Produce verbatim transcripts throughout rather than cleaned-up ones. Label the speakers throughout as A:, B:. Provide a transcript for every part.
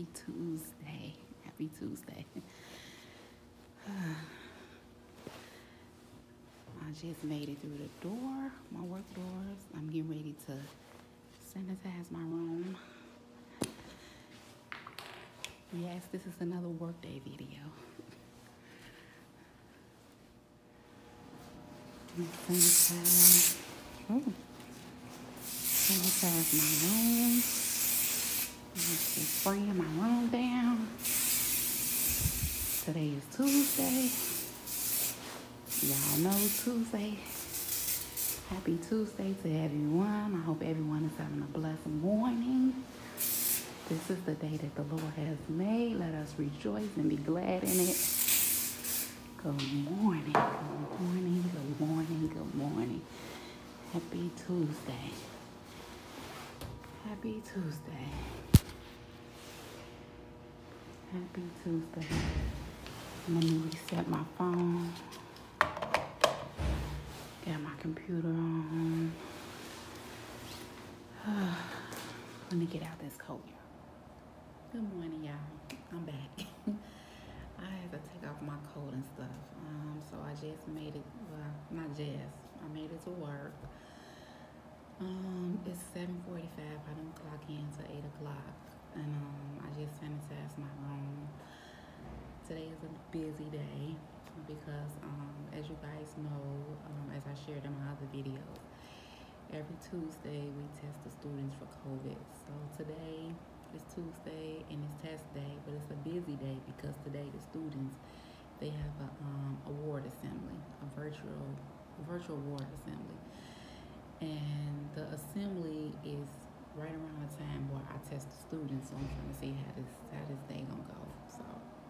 A: Happy Tuesday. Happy Tuesday. I just made it through the door, my work doors. I'm getting ready to sanitize my room. Yes, this is another workday video. Sanitize. Oh. Sanitize my room. Just spraying my room down. Today is Tuesday. Y'all know Tuesday. Happy Tuesday to everyone. I hope everyone is having a blessed morning. This is the day that the Lord has made. Let us rejoice and be glad in it. Good morning, good morning, good morning, good morning. Happy Tuesday. Happy Tuesday. Happy Tuesday. Let me reset my phone. Got my computer on. Let me get out this coat. Good morning, y'all. I'm back. I had to take off my coat and stuff. Um, so I just made it, well, not just, I made it to work. Um, it's seven forty-five. I don't clock in till eight o'clock. And um, I just sanitized my room. Today is a busy day because, um, as you guys know, um, as I shared in my other videos, every Tuesday we test the students for COVID. So today is Tuesday and it's test day, but it's a busy day because today the students, they have a um, award assembly, a virtual virtual award assembly. And the assembly is right around the time where I test the students, so I'm trying to see how this how this day gonna go. So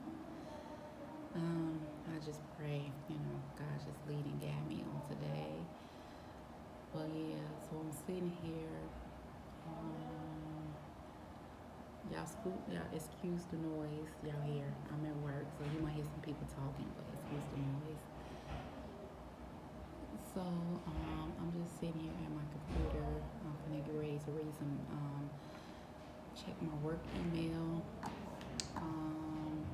A: um, I just pray, you know, God just lead and guide me on today. Well, yeah, so I'm sitting here. Um, y'all, school, y'all excuse the noise y'all hear. I'm at work, so you might hear some people talking, but excuse the noise. So um, I'm just sitting here at my computer. I'm gonna get ready to read some, um, check my work email. Um,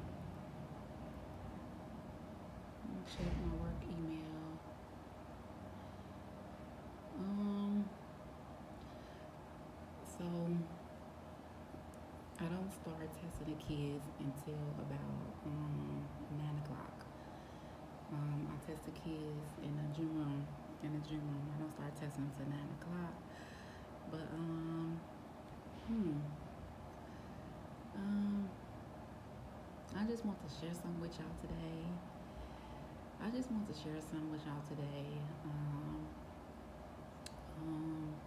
A: check my work email. Um, so I don't start testing the kids until about um, nine o'clock. Um, I test the kids in the gym room. In the gym room, I don't start testing until nine o'clock. But um, hmm, um, I just want to share something with y'all today. I just want to share something with y'all today. Um, um,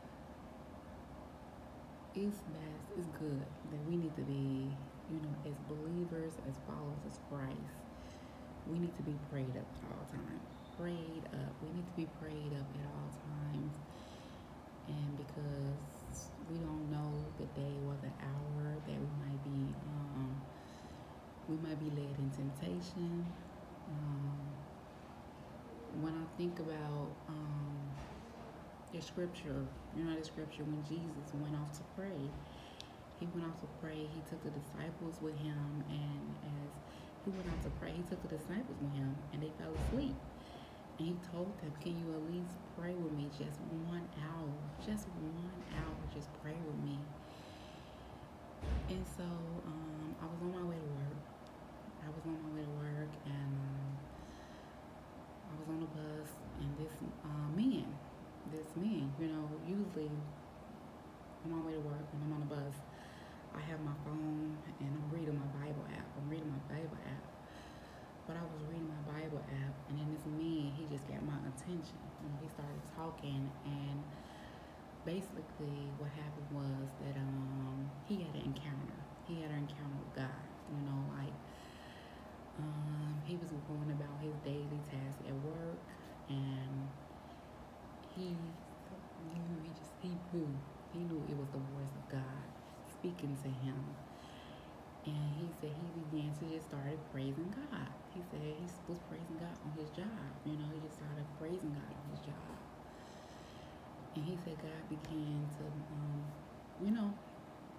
A: it's best, it's good that we need to be, you know, as believers, as followers of Christ, we need to be prayed up at all times. Prayed up. We need to be prayed up at all times. And because we don't know the day or the hour that we might be, um, we might be led in temptation. Um, when I think about um, the scripture, you know, the scripture when Jesus went off to pray, he went off to pray. He took the disciples with him, and as he went out to pray, he took the disciples with him, and they fell asleep. And he told them, can you at least pray with me just one hour? Just one hour, just pray with me. And so um, I was on my way to work. I was on my way to work, and um, I was on the bus, and this uh, man, this man, you know, usually on my way to work, when I'm on the bus, I have my phone, and I'm reading my Bible app. I'm reading my Bible app. But I was reading my Bible app, and then this man, he just got my attention. You know, he started talking, and basically what happened was that um, he had an encounter. He had an encounter with God. You know, like um, he was going about his daily task at work, and he knew, he just, he knew, he knew it was the voice of God speaking to him. And he said he began to just started praising God. He said he was praising God on his job. You know, he just started praising God on his job. And he said God began to, um, you know,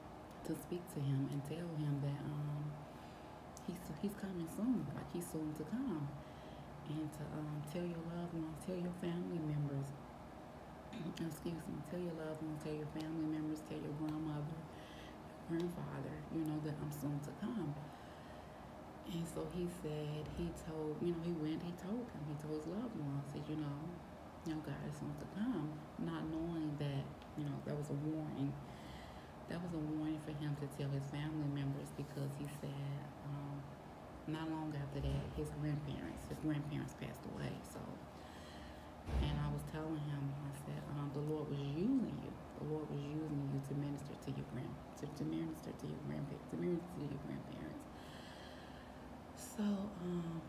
A: to speak to him and tell him that um, he's he's coming soon, like he's soon to come, and to um, tell your loved ones, tell your family members, excuse me, tell your loved ones, tell your family members, tell your grandmother, grandfather, you know, that I'm soon to come. And so he said, he told, you know, he went, he told him, he told his loved ones, said, you know, you know, God is soon to come, not knowing that, you know, that was a warning. That was a warning for him to tell his family members, because he said, um, not long after that, his grandparents, his grandparents passed away. So, and I was telling him, I said, um, the Lord was using you. The Lord was using you to minister to your grand, to, to minister to your grandparents, to minister to your grandparents. So, um,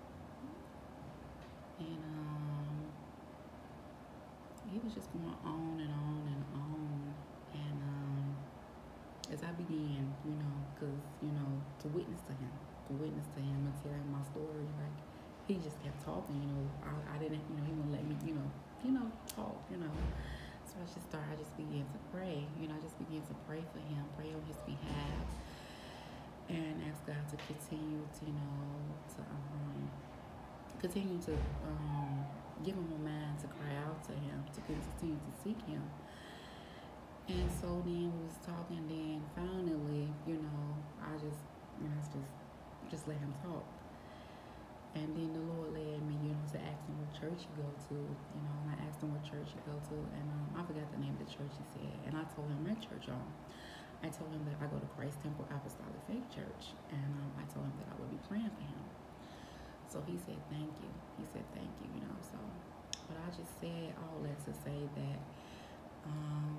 A: and um, he was just going on and on and on, and um, as I began, you know, cause you know, to witness to him, to witness to him and tell him my story, like he just kept talking, you know. I, I didn't, you know, he wouldn't let me, you know, you know, talk, you know. So I just started, I just began to pray, you know, I just began to pray for him, pray on his behalf, and ask God to continue to, you know, to um, continue to um, give him a mind to cry out to him, to continue to seek him. And so then we was talking, then finally, you know, I just, you know, just, just let him talk. And then the Lord led me, you know, to ask him what church you go to, you know, and I asked him what church you go to, and um, I forgot the name of the church he said, and I told him that church, y'all. I told him that I go to Christ Temple Apostolic Faith Church, and um, I told him that I would be praying for him. So he said, thank you. He said, thank you, you know, so, but I just said all that to say that, um,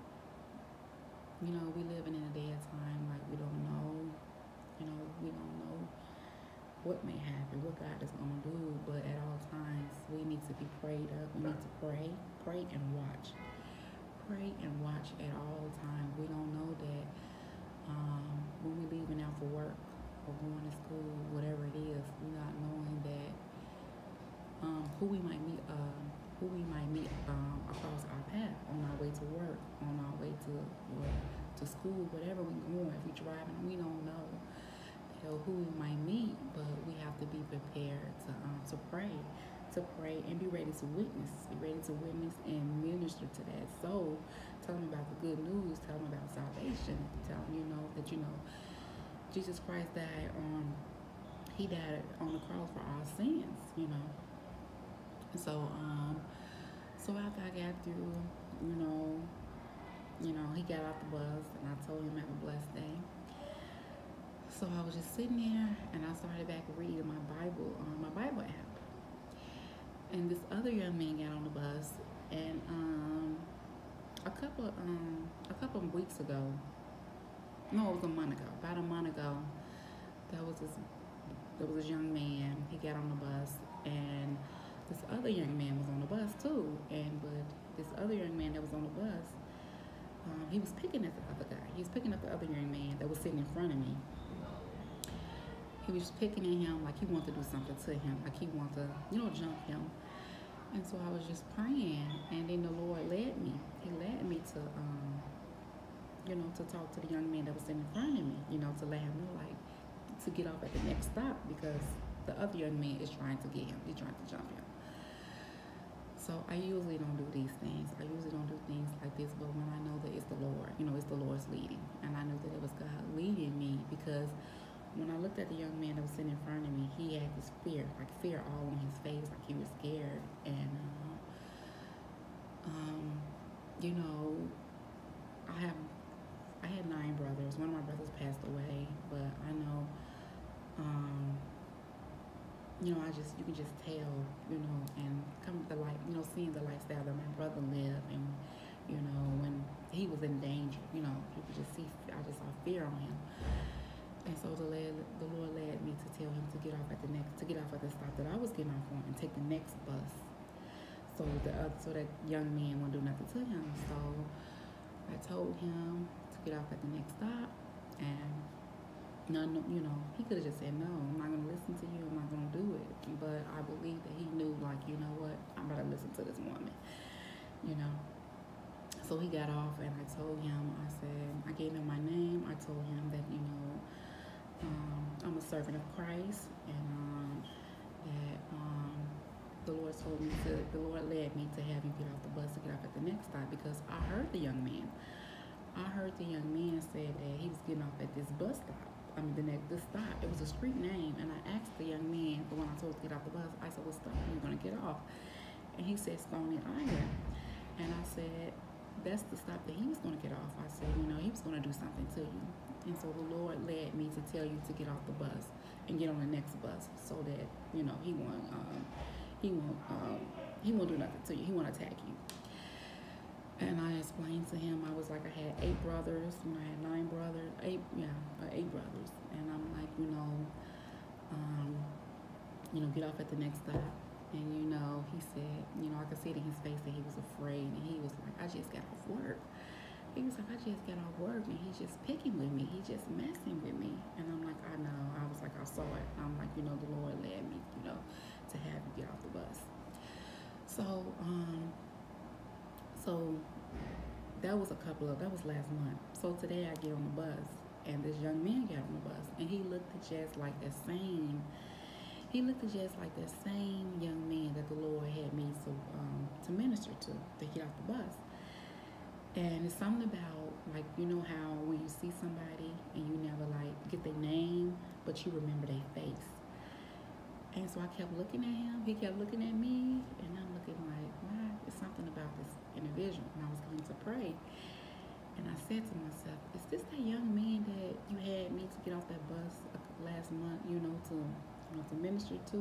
A: you know, we living in a day of time, like we don't know, you know, we don't know what may happen, what God is going to do, but at all times, we need to be prayed up. We need to pray, pray and watch. Pray and watch at all times. We don't know that um, when we're leaving out for work or going to school, whatever it is, we're not knowing that um, who we might meet, um, who we might meet um, across our path on our way to work, on our way to or to school, whatever we're going. If we're driving, we don't know, you know, who we might meet, but we have to be prepared to um, to pray. To pray and be ready to witness, be ready to witness and minister to that soul. Tell them about the good news. Tell them about salvation. Tell them, you know, that you know Jesus Christ died on, he died on the cross for our sins, you know. And so, um, so after I got through, you know, you know, he got off the bus and I told him have a blessed day. So I was just sitting there and I started back reading my Bible on my Bible app. And this other young man got on the bus, and um, a couple, um, a couple of weeks ago, no, it was a month ago. About a month ago, there was this, there was this young man. He got on the bus, and this other young man was on the bus too. And but this other young man that was on the bus, um, he was picking at the other guy. He was picking up the other young man that was sitting in front of me. He was picking at him like he wanted to do something to him, like he wanted to, you know, jump him. And so I was just praying, and then the Lord led me. He led me to, um, you know, to talk to the young man that was sitting in front of me, you know, to let him know, like, to get off at the next stop, because the other young man is trying to get him. He's trying to jump him. So I usually don't do these things. I usually don't do things like this, but when I know that it's the Lord, you know, it's the Lord's leading. And I knew that it was God leading me, because when I looked at the young man that was sitting in front of me, he had this fear, like fear all on his face, like he was scared. And, uh, um, you know, I have, I had nine brothers. One of my brothers passed away, but I know, um, you know, I just, you can just tell, you know, and come to the light, you know, seeing the lifestyle that my brother lived, and, you know, when he was in danger, you know, you could just see, I just saw fear on him. And so the, led, the Lord led me to tell him to get off at the next, to get off at the stop that I was getting off on, and take the next bus. So the uh, so that young man wouldn't do nothing to him. So I told him to get off at the next stop, and no, no, you know, he could have just said no. I'm not gonna listen to you. I'm not gonna do it. But I believe that he knew, like, you know what, I'm gonna listen to this woman, you know. So he got off, and I told him, I said, I gave him my name. I told him that, you know, um, I'm a servant of Christ, and um, that um, the Lord told me to, the Lord led me to have you get off the bus to get off at the next stop, because I heard the young man. I heard the young man say that he was getting off at this bus stop. I mean, the next this stop. It was a street name, and I asked the young man, the one I told to get off the bus. I said, "What stop are you gonna get off?" And he said, "Stony Island." And I said, "That's the stop that he was gonna get off." I said, "You know, he was gonna do something to you." And so the Lord led me to tell you to get off the bus and get on the next bus, so that, you know, he won't um, he won't um, he won't do nothing to you. He won't attack you. And I explained to him, I was like, I had eight brothers, you know, I had nine brothers, eight, yeah, uh, eight brothers. And I'm like, you know, um, you know, get off at the next stop. And, you know, he said, you know, I could see it in his face that he was afraid. And he was like, I just got off work. He was like, I just got off work, and he's just picking with me. He's just messing with me. And I'm like, I know. I was like, I saw it. I'm like, you know, the Lord led me, you know, to have you get off the bus. So, um, So that was a couple of, that was last month. So today I get on the bus, and this young man got on the bus, and he looked just like the same, he looked just like the same young man that the Lord had me to, um, to minister to, to get off the bus. And it's something about, like, you know how when you see somebody and you never like get their name, but you remember their face. And so I kept looking at him, he kept looking at me, and I'm looking like, why? It's something about this individual. And I was going to pray, and I said to myself, is this that young man that you had me to get off that bus last month, you know, to, you know, to minister to?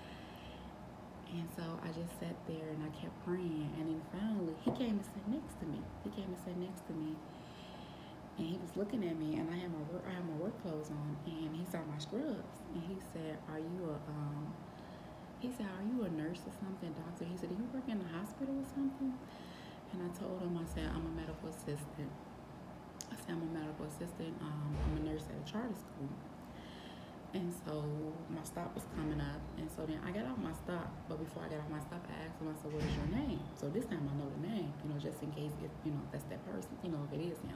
A: And so I just sat there and I kept praying, and then finally he came and sat next to me. He came and sat next to me, and he was looking at me, and I had my work, I had my work clothes on, and he saw my scrubs, and he said, "Are you a um?" He said, "Are you a nurse or something, doctor?" He said, "Do you work in the hospital or something?" And I told him, I said, "I'm a medical assistant." I said, "I'm a medical assistant. Um, I'm a nurse at a charter school." And so my stop was coming up, and so then I got off my stop. But before I got off my stop, I asked him, I said, "What is your name?" So this time I know the name, you know, just in case if, you know, that's that person, you know, if it is him.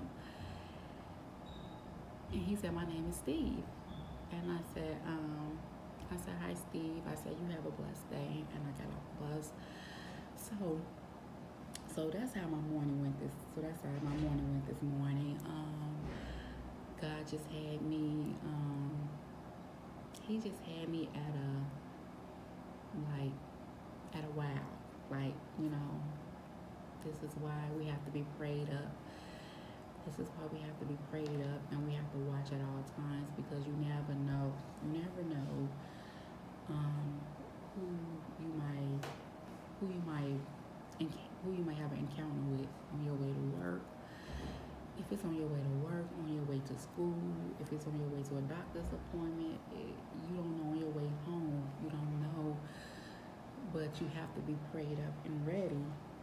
A: And he said, "My name is Steve." And I said, um, I said, "Hi, Steve." I said, "You have a blessed day." And I got off the bus. So, so that's how my morning went. This, so that's how my morning went this morning. Um, God just had me. Um, he just had me at a, like, at a wow. Like, you know, this is why we have to be prayed up. This is why we have to be prayed up, and we have to watch at all times, because you never know, you never know um, who you might, who you might, who you might have an encounter with on your way to work. If it's on your way to work, on your way to school, if it's on your way to a doctor's appointment, it, you don't know on your way home. You don't know, but you have to be prayed up and ready.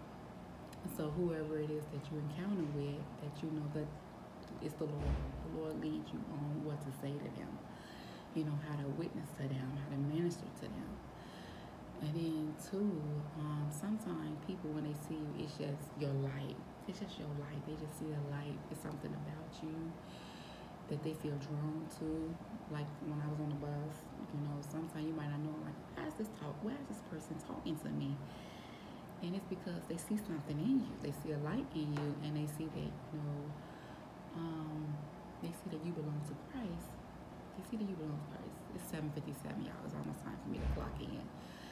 A: So whoever it is that you encounter with, that you know that it's the Lord. The Lord leads you on what to say to them. You know, how to witness to them, how to minister to them. And then too, um, sometimes people, when they see you, it's just your light. It's just your light. They just see a light. It's something about you that they feel drawn to. Like when I was on the bus, you know, sometimes you might not know, like, why is this talk? Why is this person talking to me? And it's because they see something in you. They see a light in you, and they see that, you know, um, they see that you belong to Christ. They see that you belong to Christ. It's seven fifty-seven, y'all. It's almost time for me to clock in.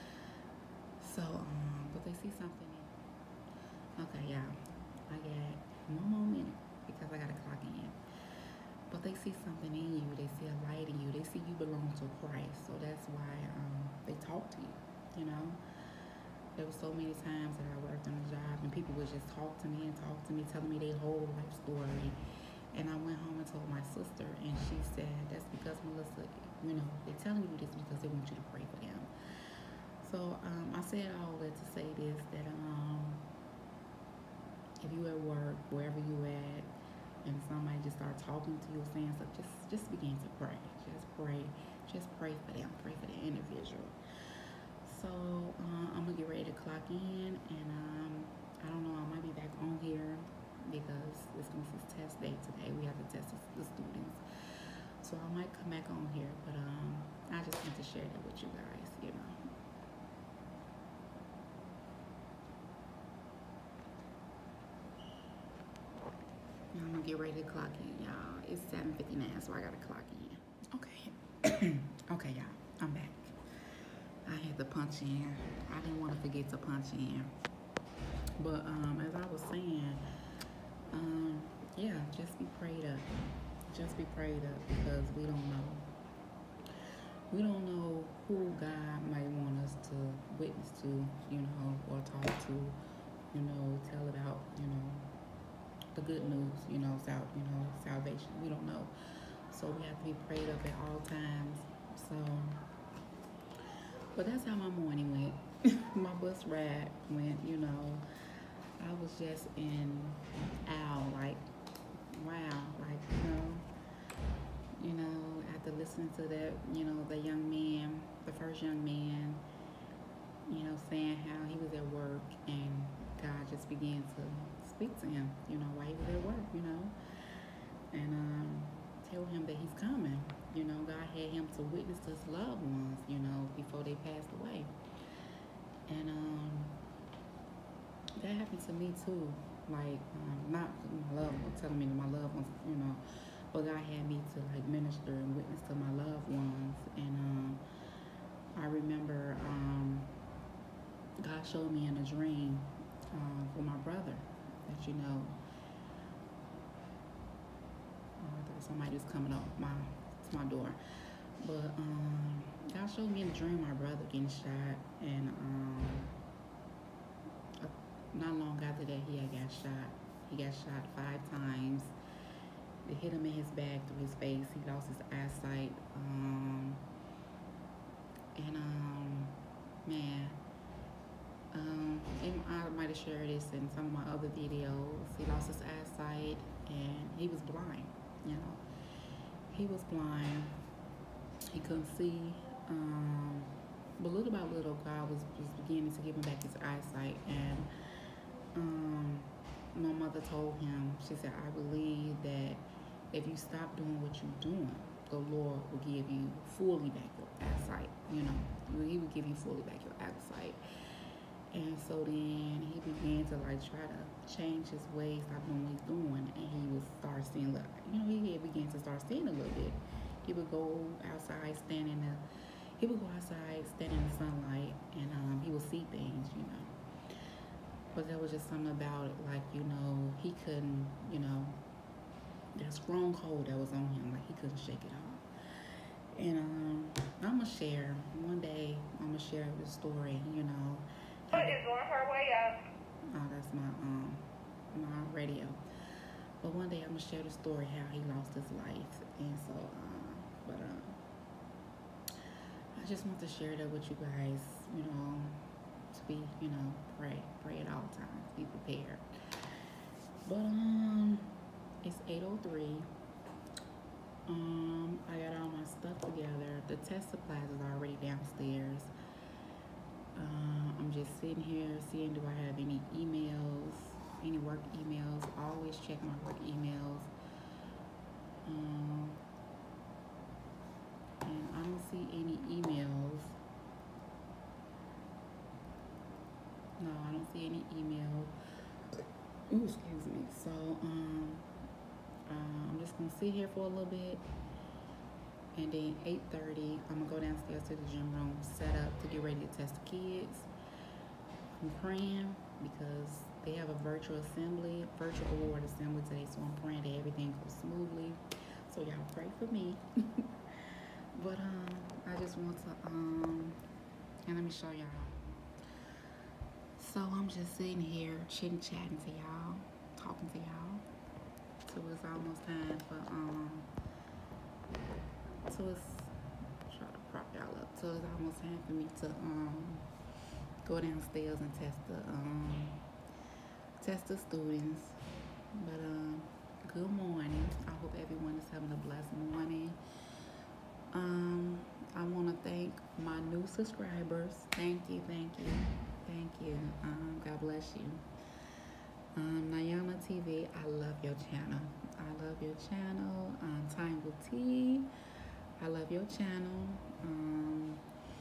A: So, um, but they see something in you. Okay, y'all. I got one more minute because I got to clock in. But they see something in you. They see a light in you. They see you belong to Christ. So that's why um, they talk to you, you know. There were so many times that I worked on a job, and people would just talk to me and talk to me, telling me their whole life story. And I went home and told my sister, and she said, "That's because, Melissa, you know, they're telling you this because they want you to pray for them." So um, I said all that to say this, that um, if you at work, wherever you at, and somebody just start talking to you or saying stuff, just, just begin to pray. Just pray. Just pray for them. Pray for the individual. So uh, I'm gonna get ready to clock in, and um, I don't know, I might be back on here because it's going to be test day today. We have to test the students. So I might come back on here, but um, I just want to share that with you guys, you know. Now I'm gonna get ready to clock in, y'all. It's seven fifty-nine, so I gotta clock in. Okay. Okay, y'all. I'm back. I had to punch in. I didn't want to forget to punch in. But um, as I was saying, um, yeah, just be prayed up. Just be prayed up because we don't know. We don't know who God might want us to witness to, you know, or talk to, you know, tell about, you know, the good news, you know, sal- you know, salvation. We don't know. So we have to be prayed up at all times. So, but that's how my morning went. My bus ride went, you know, I was just in awe, like, wow, like, you know, you know, after listening to that, you know, the young man, the first young man, you know, saying how he was at work and God just began to speak to him, you know, while he was at work, you know, and um, tell him that he's coming. You know, God had him to witness to his loved ones, you know, before they passed away. And um, that happened to me too. Like, um, not my loved ones, telling me that my loved ones, you know, but God had me to like minister and witness to my loved ones. And um, I remember um, God showed me in a dream um, for my brother that, you know, uh, there's somebody who's coming up my to my door. But um, God showed me in a dream my brother getting shot, and um, uh, not long after that he had got shot. He got shot five times. It hit him in his back through his face. He lost his eyesight. Um, and um, man, um, I might have shared this in some of my other videos. He lost his eyesight, and he was blind. You know, he was blind. He couldn't see. Um, but little by little, God was, was beginning to give him back his eyesight. And um, my mother told him, she said, I believe that if you stop doing what you're doing, the Lord will give you fully back your eyesight. You know, he will give you fully back your eyesight. And so then he began to like try to change his ways, stop doing what he's doing, and he would start seeing, like, you know, he began to start seeing a little bit. He would go outside, stand in the, he would go outside, stand in the sunlight, and um, he would see things, you know. But there was just something about it, like, you know, he couldn't, you know, that strong hold that was on him, like he couldn't shake it off. And um, I'm gonna share one day. I'm gonna share the story. You know,
B: What is on her way up?
A: Oh, that's my um my radio. But one day I'm gonna share the story how he lost his life, and so um, but um, I just want to share that with you guys. You know, to be, you know, pray, pray at all times, be prepared. But um, it's eight oh three. Um, I got all my stuff together. The test supplies is already downstairs. Uh, I'm just sitting here seeing, do I have any emails, any work emails? I always check my work emails. Um, and I don't see any emails. No, I don't see any email. Ooh, excuse me. So, um, uh, I'm just gonna sit here for a little bit, and then eight thirty, I'm gonna go downstairs to the gym room, set up to get ready to test the kids. I'm praying because they have a virtual assembly, virtual award assembly today, so I'm praying that everything goes smoothly. So y'all pray for me. But um, I just want to um, and let me show y'all. So I'm just sitting here chitting chatting to y'all, talking to y'all. So it's almost time for um, so it's try to prop y'all up. So it's almost time for me to um go downstairs and test the um test the students. But um, good morning. I hope everyone is having a blessed morning. Um, I want to thank my new subscribers. Thank you, thank you, thank you. Um, God bless you. Um, Nayana T V, I love your channel. I love your channel. Um, Time with T, I love your channel. Um,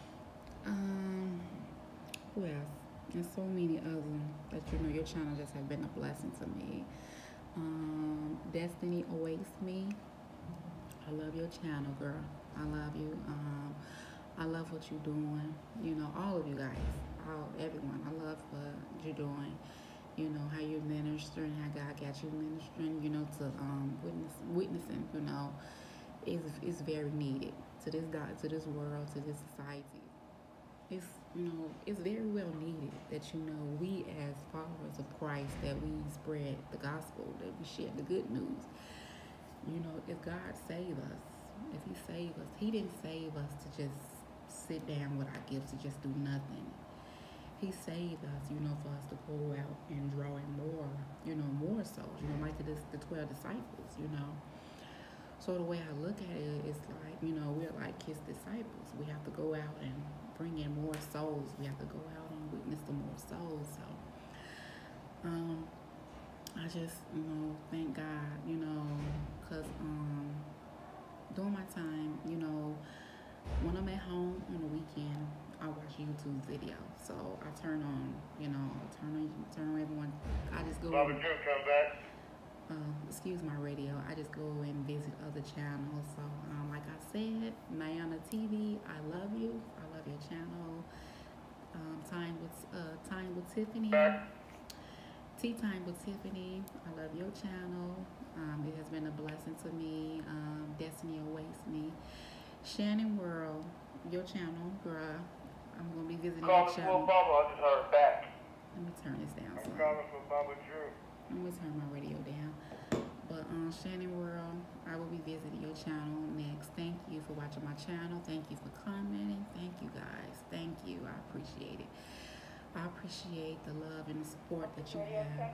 A: um, who else? And so many others that you know your channel just have been a blessing to me. Um, Destiny Awaits Me. I love your channel, girl. I love you. Um, I love what you're doing. You know, all of you guys, all everyone. I love what you're doing. You know how you're ministering, how God got you ministering. You know to um, witness, witnessing. You know, is is very needed to this God, to this world, to this society. It's you know it's very well needed that you know we as followers of Christ that we spread the gospel, that we share the good news. You know, if God saved us, if He saved us, He didn't save us to just sit down with our gifts to just do nothing. He saved us, you know, for us to go out and draw in more, you know, more souls, you know, like the, the twelve disciples, you know. So the way I look at it, it's like, you know, we're like His disciples. We have to go out and bring in more souls. We have to go out and witness to more souls. So, um, I just, you know, thank God, you know, because um, during my time, you know, when I'm at home on the weekend, I watch YouTube videos. So I turn on, you know, turn on, turn on everyone. I just go.
B: Baba Drew, come back.
A: Uh, excuse my radio. I just go and visit other channels. So, um, like I said, Nayana T V, I love you. I love your channel. Um, time with uh, time with Tiffany.
B: Back.
A: Tea Time with Tiffany. I love your channel. Um, it has been a blessing to me. Um, Destiny Awaits Me. Shannon World, your channel, girl. I'm gonna be visiting
B: Calling
A: your
B: for
A: channel.
B: Baba, I just heard back.
A: Let me turn this down.
B: I'm
A: So.
B: calling for Baba Drew.
A: I'm gonna turn my radio down. But um, Shannon World, I will be visiting your channel next. Thank you for watching my channel. Thank you for commenting. Thank you guys. Thank you. I appreciate it. I appreciate the love and the support that you have.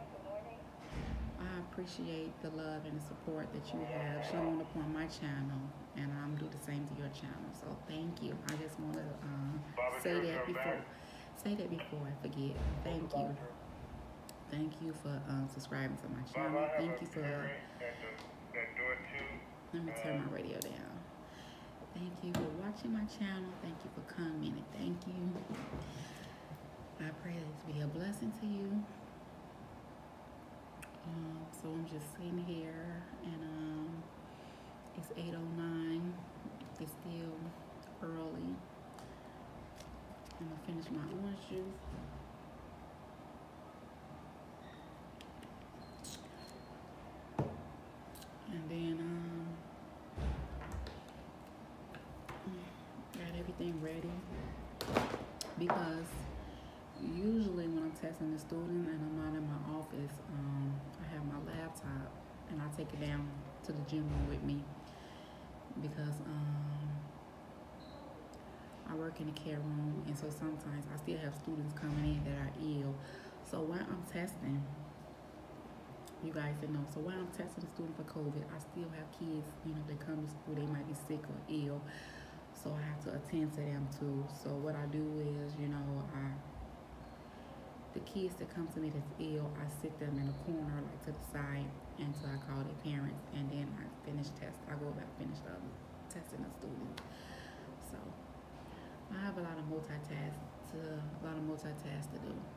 A: I appreciate the love and the support that you have shown upon my channel, and I'm do the same to your channel. So thank you. I just want to um, say that before, say that before I forget. Thank you. Thank you for um, subscribing to my channel. Thank you for. Let me turn my radio down. Thank you for watching my channel. Thank you for commenting. Thank you. I pray this be a blessing to you. Um, so I'm just sitting here, and um, it's eight oh nine. It's still early. I'm gonna finish my orange juice. And then um, got everything ready, because usually when I'm testing the student and I'm not in my office, um, I have my laptop and I take it down to the gym room with me, because um, I work in the care room, and so sometimes I still have students coming in that are ill. So while I'm testing, you guys didn't know, so while I'm testing the student for COVID, I still have kids, you know, they come to school, they might be sick or ill, so I have to attend to them too. So what I do is, you know, I the kids that come to me that's ill, I sit them in a corner, like to the side, until I call their parents, and then I finish test. I go about finish um, testing the student. So I have a lot of multitask to a lot of multitask to do.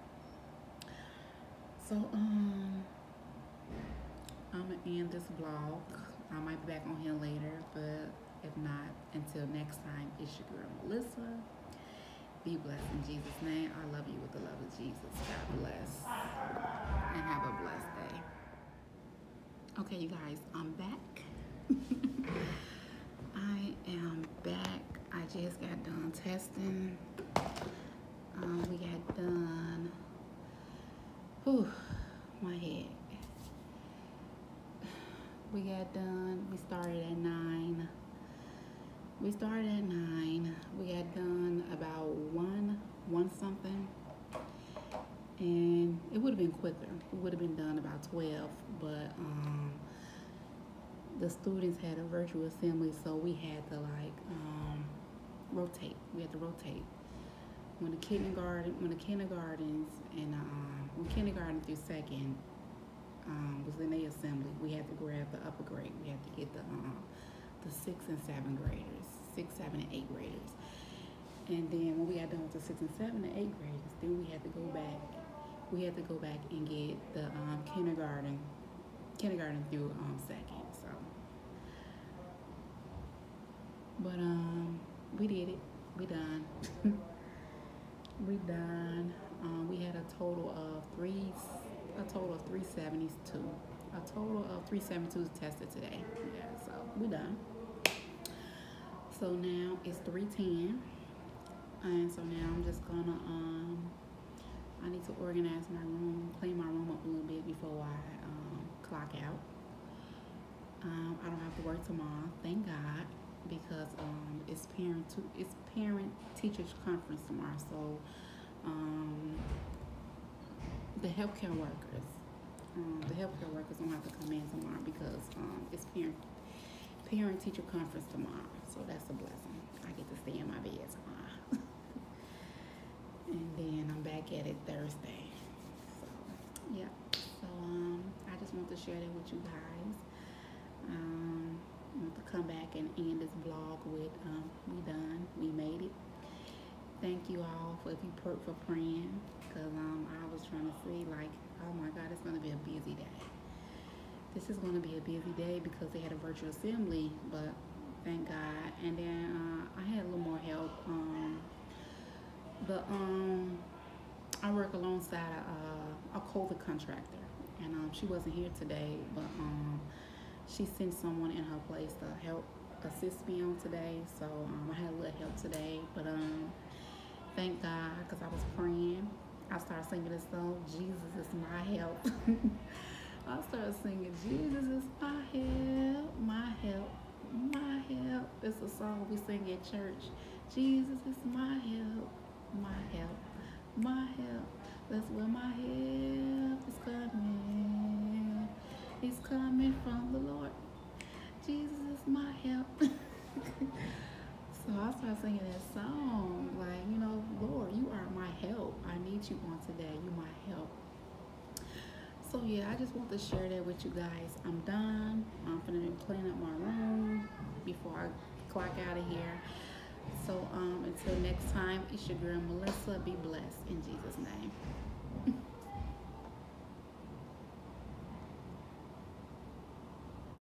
A: So um, I'm gonna end this vlog. I might be back on here later, but if not, until next time, it's your girl Melissa. Be blessed in Jesus' name. I love you with the love of Jesus. God bless. And have a blessed day. Okay, you guys, I'm back. I am back. I just got done testing. Um, we got done. Whew, my head. We got done. We started at nine. We started at nine. We got done about one, one something, and it would have been quicker. We would have been done about twelve, but um, the students had a virtual assembly, so we had to like um, rotate. We had to rotate. When the kindergarten, when the kindergartens and um, when kindergarten through second, um, was in the assembly, we had to grab the upper grade. We had to get the um, the sixth and seventh graders, six, seven, and eight graders. And then when we got done with the sixth and seven and eight graders, then we had to go back. We had to go back and get the um, kindergarten, kindergarten through um, second. So, but um, we did it. We done. we done. Um, we had a total of three, a total of three seventy-two. A total of three seventy-two tested today. Yeah, so we done. So now it's three ten, and so now I'm just gonna um, I need to organize my room, clean my room up a little bit before I um, clock out. Um, I don't have to work tomorrow, thank God, because um, it's parent to, it's parent teachers conference tomorrow. So um, the healthcare workers, um, the healthcare workers don't have to come in tomorrow because um, it's parent parent teacher conference tomorrow. So that's a blessing. I get to stay in my bed tomorrow. And then I'm back at it Thursday. So, yeah. So, um, I just want to share that with you guys. Um, I want to come back and end this vlog with, um, we done. We made it. Thank you all for, if you per- for praying. Because um, I was trying to see, like, oh my God, it's going to be a busy day. This is going to be a busy day because they had a virtual assembly, but thank God. And then uh, I had a little more help. Um, But um, I work alongside a, a COVID contractor, and um, she wasn't here today, but um, she sent someone in her place to help assist me on today. So um, I had a little help today, but um, thank God, because I was praying. I started singing this song, Jesus is my help. I started singing, Jesus is my help, my help, my help. It's a song we sing at church. Jesus is my help, my help, my help. That's where my help is coming. It's coming from the Lord. Jesus is my help. So I started singing that song, like, you know, Lord, you are my help. I need you on today. You my help. So yeah, I just want to share that with you guys. I'm done. I'm finna clean up my room before I clock out of here. So um, until next time, it's your girl Melissa. Be blessed in Jesus' name.